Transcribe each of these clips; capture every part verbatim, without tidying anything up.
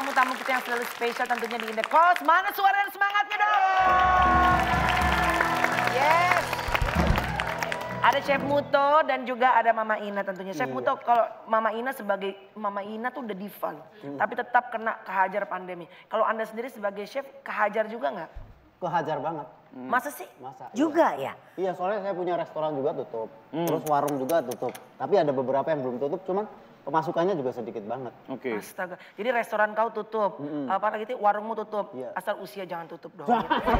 tamu-tamu kita yang selalu spesial tentunya di Indekos. Mana suara dan semangatnya dong? Yes. Ada Chef Muto dan juga ada Mama Ina tentunya. Chef Muto, kalau Mama Ina sebagai Mama Ina tuh udah diva loh. Hmm. Tapi tetap kena kehajar pandemi. Kalau Anda sendiri sebagai chef kehajar juga nggak? Kehajar banget. Hmm. Masa sih? Masa. Juga iya. ya? Iya, soalnya saya punya restoran juga tutup. Hmm. Terus warung juga tutup. Tapi ada beberapa yang belum tutup, cuman pemasukannya juga sedikit banget. Oke. Okay. Astaga. Jadi restoran kau tutup, mm -hmm. apalagi itu warungmu tutup. Yeah. Asal usia jangan tutup dong.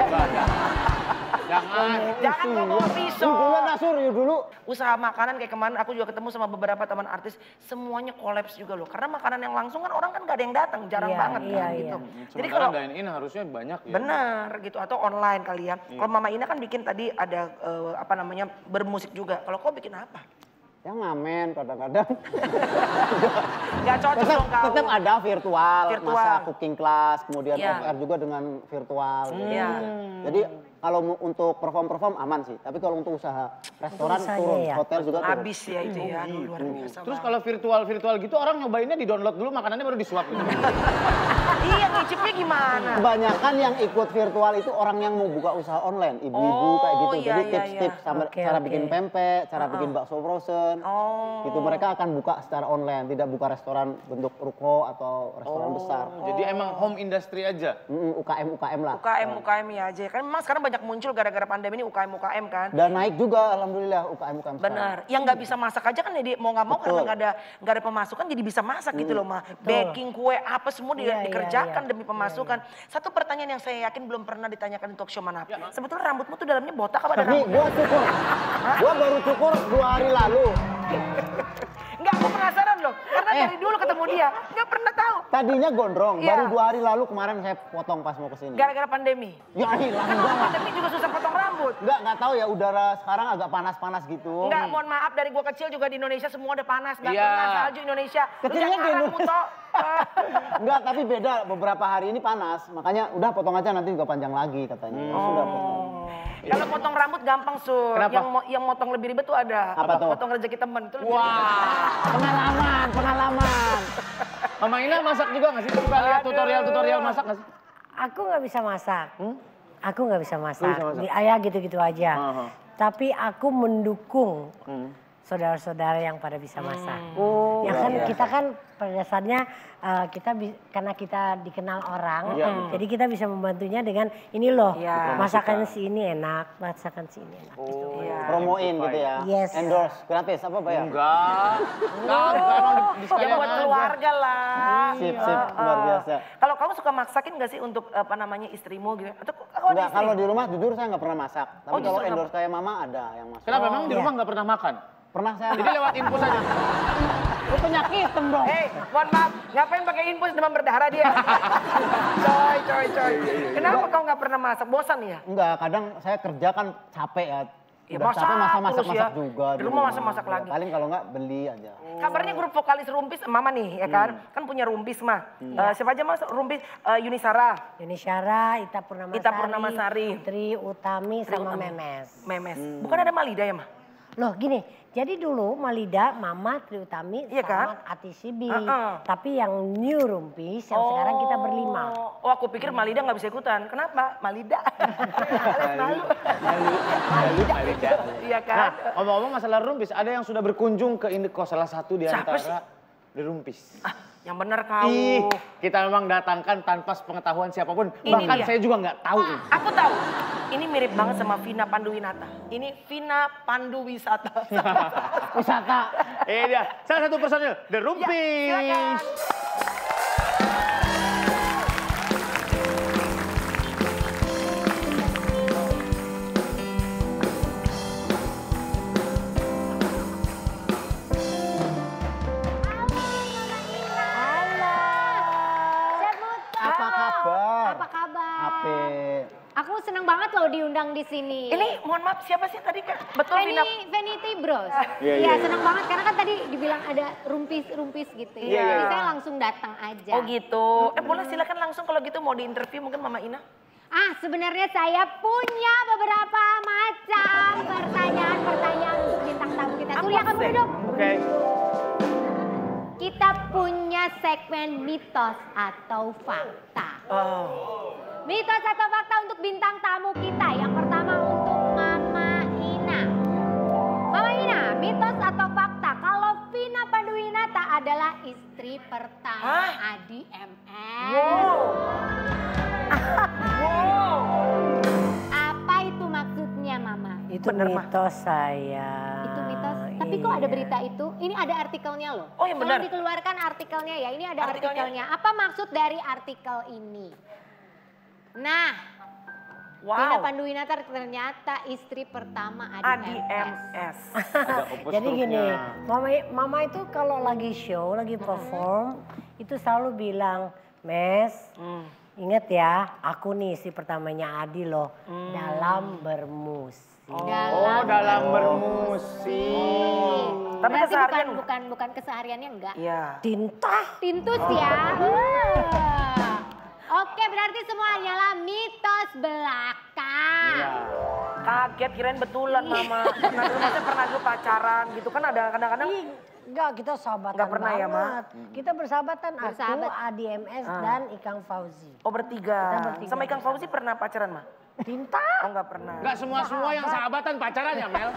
Jangan. Jangan ngomong pisau. Dulu Nasur yuk dulu. Usaha makanan kayak kemarin aku juga ketemu sama beberapa teman artis, semuanya kolaps juga loh. Karena makanan yang langsung kan orang kan gak ada yang datang, jarang yeah, banget iya, kan iya. gitu. Sementara jadi kalau dine-in harusnya banyak ya. Bener gitu, atau online kali ya. Iya. Kalau Mama Ina kan bikin tadi ada uh, apa namanya bermusik juga. Kalau kau bikin apa? Ya ngamen kadang-kadang. Gak cocok tetap, dong kau. Tetap ada virtual, virtual. masa cooking class, kemudian Yeah. O R juga dengan virtual. Hmm. Gitu. Yeah. Jadi kalau untuk perform-perform aman sih, tapi kalau untuk usaha restoran untuk turun, ya. hotel juga turun. Habis ya itu ya, aduh, luar biasa. Terus banget. kalau virtual-virtual gitu orang nyobainnya di download dulu makanannya baru disuap gitu. Iya, ngicipnya gimana? Kebanyakan yang ikut virtual itu orang yang mau buka usaha online, ibu-ibu Oh, kayak gitu. iya, Jadi iya, tips-tips iya. sama Oke, cara oke. bikin pempek, cara Uh-uh. bikin bakso frozen. Oh. Gitu mereka akan buka secara online, tidak buka restoran bentuk ruko atau restoran Oh. besar. Jadi emang home industry aja. Mm, U K M U K M lah. U K M U K M ya aja. Kan memang sekarang banyak muncul gara-gara pandemi ini U K M U K M kan. Dan naik juga alhamdulillah U K M U K M. Benar. Yang nggak bisa masak aja kan jadi mau nggak mau Betul. karena nggak ada nggak ada pemasukan jadi bisa masak gitu loh mah. Baking, kue apa semua di, Iya, iya, dikerjakan iya. demi pemasukan. Satu pertanyaan yang saya yakin belum pernah ditanyakan di talk show manapun. Sebetulnya rambutmu tuh dalamnya botak apa ada Tapi rambut? gua cukur. Gua baru cukur dua hari lalu. Enggak, aku penasaran loh. Karena dari dulu ketemu dia, nggak pernah tahu. Tadinya gondrong, Iya. baru dua hari lalu kemarin saya potong pas mau kesini. Gara-gara pandemi. Ya hilang Kan enggak. pandemi juga susah potong rambut. Enggak, enggak tahu ya udara sekarang agak panas-panas gitu. Enggak, mohon maaf dari gua kecil juga di Indonesia semua udah panas. Enggak Iya. pernah salju Indonesia. Lu Kecilnya jangan di ngarang, Indonesia. Muto. Enggak, tapi beda beberapa hari ini panas. Makanya udah potong aja nanti juga panjang lagi katanya. Ya sudah potong. Kalau potong rambut gampang, Sur. Kenapa? Yang mo- yang motong lebih ribet tuh ada. Apa tuh? Potong rezeki temen. Itu lebih ribet. Wah. Pengalaman, pengalaman. Mama Ina masak juga nggak sih? Suka lihat tutorial-tutorial masak nggak sih? Aku nggak bisa masak. Hmm? Aku nggak bisa masak. Nggak bisa masak. Di ayah gitu-gitu aja. Aha. Tapi aku mendukung Hmm. saudara-saudara yang pada bisa masak. Oh, Ya kan iya. kita kan pada dasarnya uh, kita bi- karena kita dikenal orang, Iya. jadi kita bisa membantunya dengan ini loh, Iya. masakan si ini enak, masakan si ini enak. gitu. Iya. Promoin gitu ya. Yes. Endorse gratis apa bayar? Enggak. Enggak, enggak emang di, di Ya sekalian buat aja. keluarga lah. Sip, sip, luar biasa. Kalau kamu suka masakin gak sih untuk apa namanya istrimu gitu? Atau aku ada Enggak, istri? kalau di rumah jujur saya nggak pernah masak. Tapi Oh, kalau justru nggak- endorse kayak mama ada yang masak. Kenapa emang di iya. rumah nggak pernah makan? Pernah saya Jadi lewat info saja. Lu penyakitan dong. Eh, mohon maaf, ngapain pakai infus demam berdarah dia? coy, coy, coy. Kenapa kau nggak pernah masak? Bosan ya? Enggak, kadang saya kerja kan capek ya. Ya, Udah masak capek masa terus masak-masak ya. juga. Di rumah masak-masak Ya, lagi. Paling kalau nggak beli aja. Kabarnya grup vokalis Rumpis, Mama nih ya kan? Kan punya Rumpis mah. Eh, siapa aja mas Rumpis? Eh, Yunisara, Yuni Syara, Ita Purnamasari, Ita Purnamasari. Tri Utami, sama Utami. Memes. Memes. Bukan ada Malida ya mah? Loh gini, jadi dulu Malida, Mama, Tri Utami, Iya kan? sama Ati Sibi. Uh-uh. Tapi yang new Rumpis, yang sekarang kita berlima. Oh, aku pikir Malida nggak bisa ikutan. Kenapa? Malida. Malu. Malida. Iya Nah, kan? ngomong-ngomong masalah Rumpis, ada yang sudah berkunjung ke Indekos, salah satu di Siapa sih? antara The Rumpis. Ah, yang benar kau. Ih, kita memang datangkan tanpa pengetahuan siapapun. Ini Bahkan dia. saya juga nggak tahu. Aku tahu. Ini mirip banget sama Vina Panduwinata. Ini Vina Panduwisata. Wisata. Eh dia, salah satu personil The Ya, Rumpis. silakan. Halo. Chef Muto. Apa kabar? Apa kabar? Ape. Aku senang banget loh diundang di sini. Ini mohon maaf siapa sih tadi Kak? Betul Feni, Vina? Vanity Bros. Iya, Iya, iya. senang banget karena kan tadi dibilang ada rumpis-rumpis gitu ya. Iya. Jadi saya langsung datang aja. Oh gitu. Eh boleh silakan langsung kalau gitu mau diinterview mungkin Mama Ina. Ah, sebenarnya saya punya beberapa macam pertanyaan-pertanyaan untuk bintang tamu kita. Apa Surya kamu sih? duduk. Oke. Kita punya segmen mitos atau fakta. Oh. Mitos atau fakta untuk bintang tamu kita. Yang pertama untuk Mama Ina. Mama Ina, mitos atau fakta kalau Vina Panduwinata adalah istri pertama Hah? Adi M S. Wow. Wow. Apa itu maksudnya Mama? Itu Bener, Ma. mitos saya. Itu mitos. Tapi kok ada Iya. berita itu? Ini ada artikelnya loh. Oh, yang Tolong benar. dikeluarkan artikelnya ya. Ini ada Artikelnya. artikelnya. Apa maksud dari artikel ini? Nah, Vina Wow. Panduwinata ternyata istri pertama Adi, Adi M M S. S. Jadi gini, mama, mama itu kalau lagi show, lagi perform, itu selalu bilang, Mes, Hmm. inget ya, aku nih istri pertamanya Adi loh, dalam bermusik. Oh, dalam bermusik. Tapi Berarti bukan, keseharian. bukan bukan kesehariannya enggak. Iya. Tinta. Tintus ya. Wah. Oke, berarti semua hanyalah mitos belaka. Kaget kirain betulan mama. Pernah dulu masa pernah dulu pacaran gitu kan ada kadang-kadang. Ih, enggak, kita sahabatan Enggak pernah ya, Ma? banget. Kita bersahabatan, Bersahabat. aku, Adi M S, dan Ikang Fauzi. Oh bertiga. Kita bertiga Sama Ikang Fauzi pernah pacaran mah? Tinta. Oh nggak pernah. Enggak semua-semua yang sahabatan pacaran ya, Mel?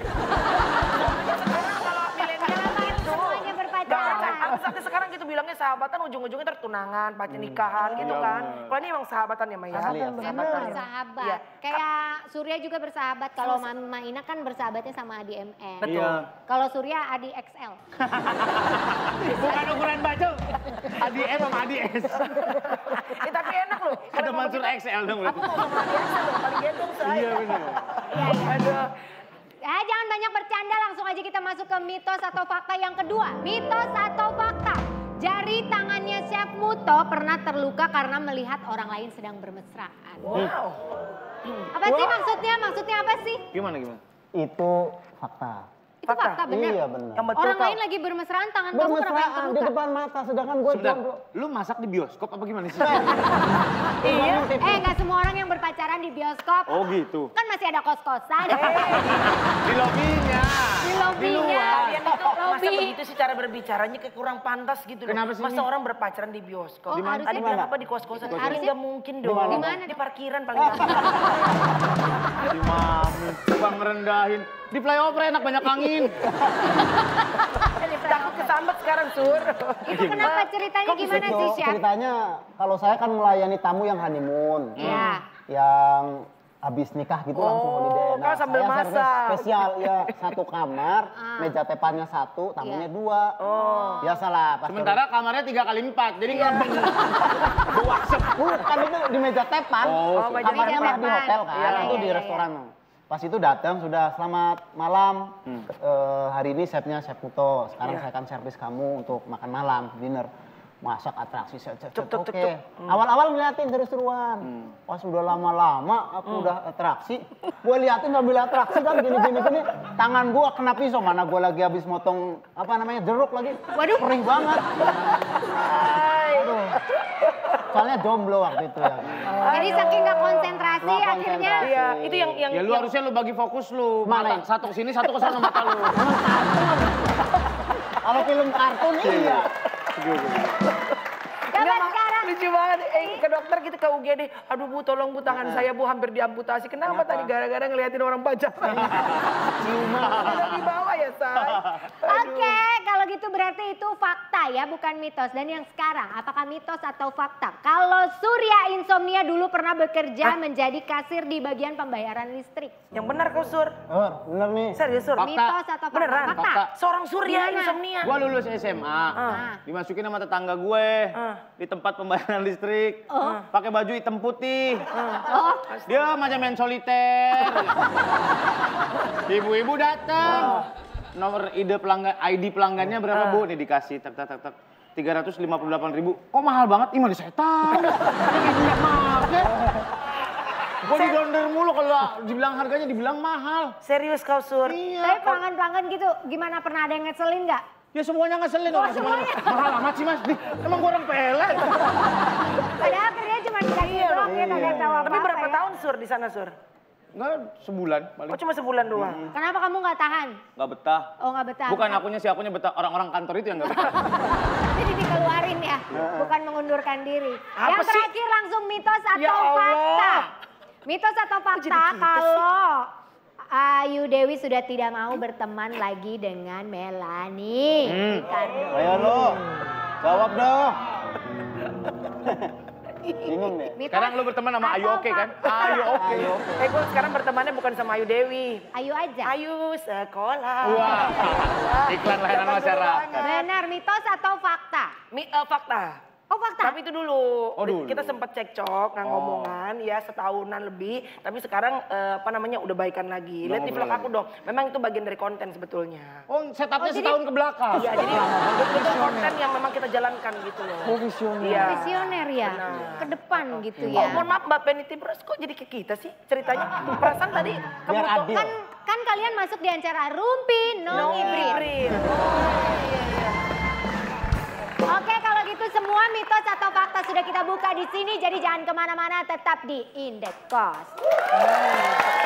Kalau milenial gitu. Semuanya Gak, berpacaran. aku sampai sekarang gitu bilangnya sahabatan ujung-ujungnya tertunangan, pacar nikahan gitu kan. Kalau ini emang sahabatan ya Maya? Asli ya, Memang Bener. bersahabat. Iya. Kayak Surya juga bersahabat. Kalau Mama Ina kan bersahabatnya sama Adi M S. Betul. Kalau Surya Adi X L. Bukan ukuran baju. Adi M sama Adi S. Eh, tapi enak loh. Ada Mansur X L dong Aku berarti. mau sama Adi X L dong, paling gendong saya. Iya benar. Aduh. Eh, jangan banyak bercanda, langsung aja kita masuk ke mitos atau fakta yang kedua. Mitos atau fakta? Jari tangannya Chef Muto pernah terluka karena melihat orang lain sedang bermesraan. Wow. Apa sih maksudnya? Maksudnya apa sih? Gimana gimana? Itu fakta. Itu Fakta? fakta bener. Iya benar. Yang betul Orang kau. lain lagi bermesraan, tangan kamu kenapa yang Bermesraan di terluka? depan mata, sedangkan gue Sebentar, jomblo. lu masak di bioskop apa gimana sih? Iya. Eh, nggak semua orang yang berpacaran di bioskop. Oh gitu. Kan masih ada kos-kosan. Di lobinya. Di lobinya. Kalian itu masa Lobi. begitu sih cara berbicaranya kayak kurang pantas gitu loh. Kenapa sih Masa ini? orang berpacaran di bioskop? Oh, harusnya Tadi di bilang mana? apa di kos-kosan? Harusnya- Harusnya nggak mungkin dong. Di mana? Di parkiran paling gampang. Si Mami, tukang ngerendahin. Di flyover enak banyak angin. Takut kesambet sekarang Sur. Itu kenapa ceritanya gimana Itu sih, Chef? ceritanya kalau saya kan melayani tamu yang honeymoon. Iya. Yang habis nikah gitu langsung Oh, holiday. kan sambil saya service masak. spesial ya satu kamar, Ah. meja tepannya satu, tamunya Iya. dua. Oh. Biasalah. pas Sementara kamarnya tiga kali empat, jadi ngelebeng. Bau asap. Bukan itu di meja tepan. Oh, Oh, meja Kamarnya mah di tepan. hotel kan, Iya, itu iya, di iya, restoran. Pas itu datang sudah selamat malam. Eh, hari ini chefnya Chef Muto. Sekarang saya akan servis kamu untuk makan malam, dinner. Masak atraksi, set, set, Cuk, set. cuk, Oke. cuk, cuk. Awal-awal ngeliatin seru-seruan. Pas udah lama-lama aku udah atraksi. Gue liatin sambil atraksi kan gini-gini gini. Tangan gue kena pisau, mana gue lagi habis motong apa namanya jeruk lagi. Waduh. Perih banget. Aduh. Soalnya jomblo waktu itu ya. Jadi saking nggak konsentrasi Nggak akhirnya. konsentrasi. Iya, itu yang yang Ya lu harusnya lu bagi fokus lu. Mana? Mata, satu ke sini, satu ke sana mata lu. Kalau film kartun iya. Coba Enggak, Ma. sekarang. Lucu banget. Eh, ke dokter gitu ke U G D. Aduh Bu, tolong Bu, tangan saya Bu hampir diamputasi. Kenapa, tadi gara-gara ngeliatin orang pacaran? Udah di bawah ya, Say. Oke, kalau gitu berarti itu fakta ya, bukan mitos. Dan yang sekarang, apakah mitos atau fakta? Kalau Surya Insomnia dulu pernah bekerja menjadi kasir di bagian pembayaran listrik. Yang benar kau Sur. Oh, bener nih. Serius Sur. Fakta. Mitos atau fakta? Beneran? Fakta. Fakta. Seorang Surya Gimana? insomnia. Gua lulus S M A, Ah. dimasukin sama tetangga gue Ah. di tempat pembayaran listrik, pakai baju hitam putih. Oh, Dia macam main soliter. Ibu-ibu datang. Nomor ide pelanggan, I D pelanggannya berapa Bu? Nih dikasih, tak tak tak tak. tiga ratus lima puluh delapan ribu. Kok mahal banget? Ih mana saya tahu. Ini punya market. Gue digonder mulu kalau dibilang harganya dibilang mahal. Serius kau Sur. tapi Iya. pelanggan-pelanggan gitu, gimana pernah ada yang ngeselin nggak? Ya semuanya ngeselin orang semuanya. Mahal amat sih Mas. Nih, emang gue orang pelet. Padahal kerja cuma dikasih doang, ya kagak tahu apa-apa Tapi berapa ya. tahun Sur di sana Sur? Enggak, sebulan paling. Oh cuma sebulan doang? Kenapa kamu nggak tahan? Nggak betah. Oh nggak betah. Bukan akunya sih, akunya betah. Orang-orang kantor itu yang nggak betah. Jadi dikeluarin ya, bukan mengundurkan diri. Apa Yang sih? terakhir langsung mitos atau Ya Allah. fakta. Mitos atau jadi fakta kita sih? kalau Ayu Dewi sudah tidak mau berteman lagi dengan Melanie. Hmm. Ricardo. Ayo lo, jawab dong. Bingung deh. Mitos Sekarang lu berteman sama Ayu atau Oke kan? fakta? Ayu Oke. Eh gue sekarang bertemannya bukan sama Ayu Dewi. Ayu aja. Ayu sekolah. Wah, iklan layanan masyarakat. Benar, mitos atau fakta? Mi, eh, fakta. Oh fakta. Tapi itu dulu. Oh, dulu. Kita sempat cekcok, nggak Oh. ngomongan ya setahunan lebih. Tapi sekarang eh, apa namanya udah baikan lagi. Udah Lihat di ngobrol vlog aku dong. Memang itu bagian dari konten sebetulnya. Oh, setupnya Oh, jadi- setahun ke belakang. Iya, jadi betul konten yang memang kita jalankan gitu loh. Profesional. Iya. Visioner ya, Benar. ke depan gitu Oh, ya. mohon maaf Mbak Penity Bros, kok jadi ke kita sih ceritanya? Perasaan tadi kamu Biar tuh adil. Kan kan kalian masuk di acara Rumpi No no Hybrid. hybrid. Oke, kalau gitu semua mitos atau fakta sudah kita buka di sini. Jadi jangan kemana-mana, tetap di Indekos.